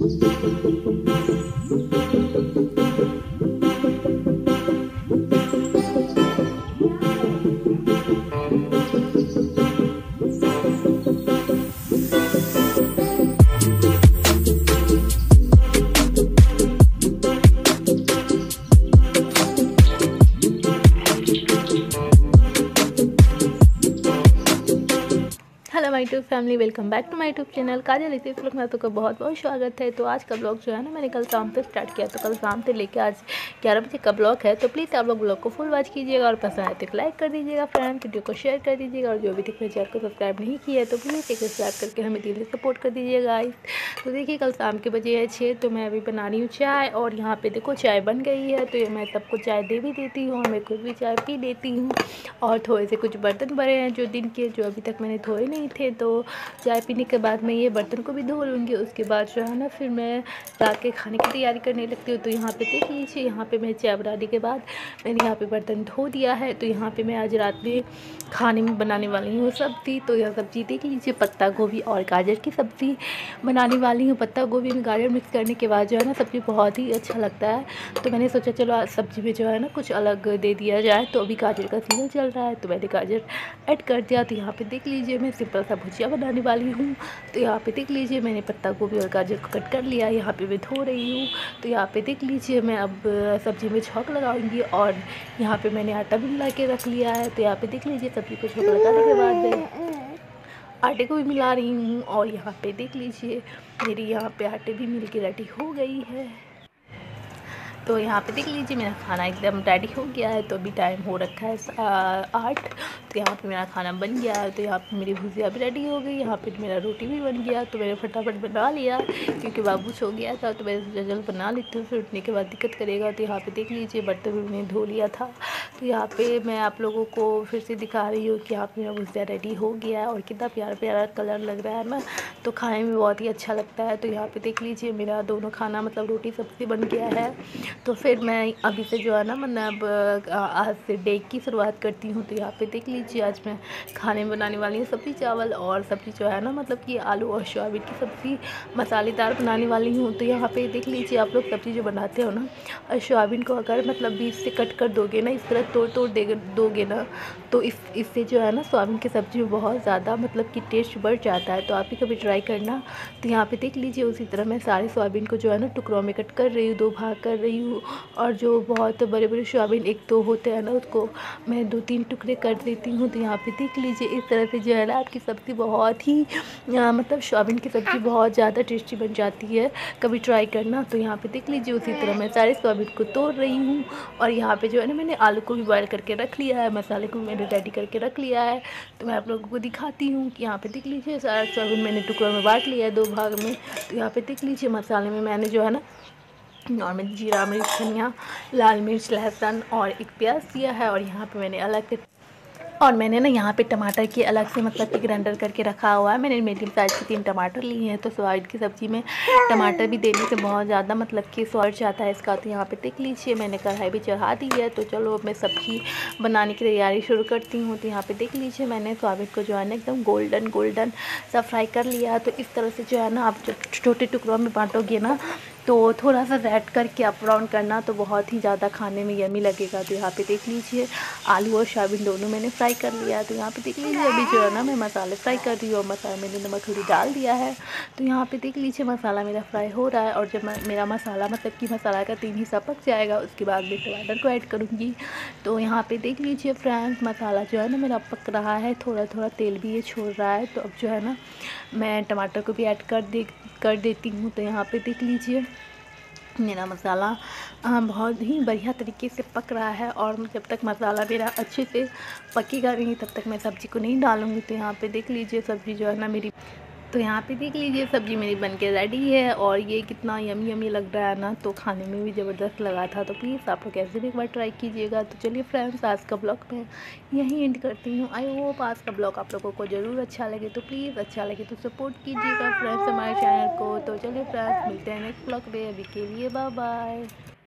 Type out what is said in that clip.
Hello my YouTube family, welcome back to my YouTube channel Kajal इस blog में आपका बहुत बहुत स्वागत है। तो आज का ब्लॉग जो है ना, मैंने कल शाम पे स्टार्ट किया। तो कल शाम से लेकर आज 11 बजे का ब्लॉग है। तो प्लीज़ आप लोग ब्लॉग को फुल वॉच कीजिएगा और पसंद आए तो लाइक कर दीजिएगा फ्रेंड, वीडियो को शेयर कर दीजिएगा और जो भी तक मेरे चैनल को सब्सक्राइब नहीं किया है तो प्लीज़ एक सब्सक्राइब करके हमें दिल से सपोर्ट कर दीजिएगा। तो देखिए कल शाम के बजे है 6, तो मैं अभी बना रही हूँ चाय और यहाँ पे देखो चाय बन गई है। तो मैं सबको चाय दे भी देती हूँ और मैं खुद भी चाय पी लेती हूँ। और थोड़े से कुछ बर्तन पड़े हैं जो दिन के, जो अभी तक मैंने धोए नहीं थे। तो चाय पीने के बाद मैं ये बर्तन को भी धो लूँगी। उसके बाद जो है ना फिर मैं रात के खाने की तैयारी करने लगती हूँ। तो यहाँ पे देख लीजिए, यहाँ पे मैं चाय बनाने के बाद मैंने यहाँ पे बर्तन धो दिया है। तो यहाँ पे मैं आज रात में खाने में बनाने वाली हूँ सब्ज़ी। तो यह सब्ज़ी देख लीजिए, पत्ता गोभी और गाजर की सब्ज़ी बनाने वाली हूँ। पत्ता गोभी में गाजर मिक्स करने के बाद जो है ना सब्ज़ी बहुत ही अच्छा लगता है। तो मैंने सोचा चलो आज सब्ज़ी में जो है ना कुछ अलग दे दिया जाए। तो अभी गाजर का सीजन चल रहा है तो मैंने गाजर ऐड कर दिया। तो यहाँ पे देख लीजिए मैं सिंपल सा भुजिया बनाने वाली हूँ। तो यहाँ पे देख लीजिए मैंने पत्ता गोभी और गाजर को कट कर लिया। यहाँ पे मैं धो रही हूँ। तो यहाँ पे देख लीजिए मैं अब सब्ज़ी में छौंक लगाऊंगी और यहाँ पे मैंने आटा भी मिला के रख लिया है। तो यहाँ पे देख लीजिए सब्ज़ी को छौंक लगाने के बाद मैं आटे को भी मिला रही हूँ। और यहाँ पे देख लीजिए मेरी यहाँ पे आटे भी मिल के रेडी हो गई है। तो यहाँ पे देख लीजिए मेरा खाना एकदम रेडी हो गया है। तो अभी टाइम हो रखा है 8। तो यहाँ पे मेरा खाना बन गया है। तो यहाँ पे मेरी भुजिया भी रेडी हो गई। यहाँ पे मेरा रोटी भी बन गया। तो मैंने फटाफट बना लिया क्योंकि बाबू सो गया था। तो मैं जल्द बना लेती हूँ, फिर उठने के बाद दिक्कत करेगा। तो यहाँ पे देख लीजिए बर्तन भी मैंने धो लिया था। तो यहाँ पे मैं आप लोगों को फिर से दिखा रही हूँ कि यहाँ पे मेरा भुजिया रेडी हो गया है और कितना प्यारा प्यारा कलर लग रहा है ना। तो खाने में बहुत ही अच्छा लगता है। तो यहाँ पे देख लीजिए मेरा दोनों खाना मतलब रोटी सब्ज़ी बन गया है। तो फिर मैं अभी से जो है ना मतलब आज से डे की शुरुआत करती हूँ। तो यहाँ पे देख लीजिए आज मैं खाने में बनाने वाली हूँ सब्ज़ी चावल और सब्ज़ी जो है ना मतलब कि आलू और सोयाबीन की सब्ज़ी मसालेदार बनाने वाली हूँ। तो यहाँ पे देख लीजिए आप लोग सब्ज़ी जो बनाते हो ना, सोयाबीन को अगर मतलब बीच से कट कर दोगे ना, इस तरह तोड़ तोड़ दोगे ना, तो इससे जो है ना सोयाबीन की सब्ज़ी में बहुत ज़्यादा मतलब कि टेस्ट बढ़ जाता है। तो आप भी कभी ट्राई करना। तो यहाँ पे देख लीजिए उसी तरह मैं सारे सोयाबीन को जो है ना टुकड़ों में कट कर रही हूँ, 2 भाग कर रही हूँ। और जो बहुत बड़े बड़े सोयाबीन 1-2 होते हैं ना, उसको मैं 2-3 टुकड़े कर देती हूँ। तो यहाँ पे देख लीजिए इस तरह से जो है ना आपकी सब्ज़ी बहुत ही मतलब सोयाबीन की सब्ज़ी बहुत ज़्यादा टेस्टी बन जाती है, कभी ट्राई करना। तो यहाँ पे देख लीजिए उसी तरह मैं सारे सोयाबीन को तोड़ रही हूँ। और यहाँ पे जो है ना मैंने आलू को भी बॉयल करके रख लिया है, मसाले को मैंने रेडी करके रख लिया है। तो मैं आप लोगों को दिखाती हूँ कि यहाँ पे देख लीजिए सारा सोयाबीन मैंने टुकड़ों में बांट लिया है 2 भाग में। तो यहाँ पे देख लीजिए मसाले में मैंने जो है ना नॉर्मल जीरा, मिर्च, धनिया, लाल मिर्च, लहसुन और एक प्याज दिया है। और यहाँ पे मैंने ना यहाँ पे टमाटर की अलग से मतलब कि ग्राइंडर करके रखा हुआ है। मैंने मीडियम साइज़ के 3 टमाटर लिए हैं। तो सोयाबीन की सब्ज़ी में टमाटर भी देने से बहुत ज़्यादा मतलब कि स्वाद जाता है इसका। तो यहाँ पे देख लीजिए मैंने कढ़ाई भी चढ़ा दी है। तो चलो अब मैं सब्ज़ी बनाने की तैयारी शुरू करती हूँ। तो यहाँ पे देख लीजिए मैंने सोयाबीन को जो है ना एकदम गोल्डन सा फ्राई कर लिया। तो इस तरह से जो है ना आप जब छोटे टुकड़ों में बांटोगे ना, तो थोड़ा सा रेड करके अप ब्राउन करना, तो बहुत ही ज़्यादा खाने में यमी लगेगा। तो यहाँ पे देख लीजिए आलू और सोयाबीन दोनों मैंने फ्राई कर लिया। तो यहाँ पे देख लीजिए अभी जो है ना मैं मसाले फ्राई कर रही हूँ और मसाले मैंने नमक हल्दी डाल दिया है। तो यहाँ पे देख लीजिए मसाला मेरा फ्राई हो रहा है। और जब मेरा मसाला मतलब कि मसाला का 3 हिस्सा पक जाएगा, उसके बाद मैं टमाटर को ऐड करूँगी। तो यहाँ पे देख लीजिए फ्रेंड्स मसाला जो है ना मेरा पक रहा है, थोड़ा थोड़ा तेल भी ये छोड़ रहा है। तो अब जो है ना मैं टमाटर को भी ऐड कर देती हूँ। तो यहाँ पे देख लीजिए मेरा मसाला बहुत ही बढ़िया तरीके से पक रहा है। और जब तक मसाला मेरा अच्छे से पकेगा नहीं तब तक मैं सब्ज़ी को नहीं डालूँगी। तो यहाँ पे देख लीजिए सब्ज़ी जो है ना मेरी, तो यहाँ पे देख लीजिए सब्ज़ी मेरी बनके रेडी है। और ये कितना यमी लग रहा है ना, तो खाने में भी ज़बरदस्त लगा था। तो प्लीज़ आप लोग ऐसे भी एक बार ट्राई कीजिएगा। तो चलिए फ्रेंड्स आज का ब्लॉग मैं यहीं एंड करती हूँ। आई होप आज का ब्लॉग आप लोगों को ज़रूर अच्छा लगे। तो प्लीज़ अच्छा लगे तो सपोर्ट कीजिएगा फ्रेंड्स हमारे चैनल को। तो चलिए फ्रेंड्स मिलते हैं नेक्स्ट ब्लॉग में, अभी के लिए बाय बाय।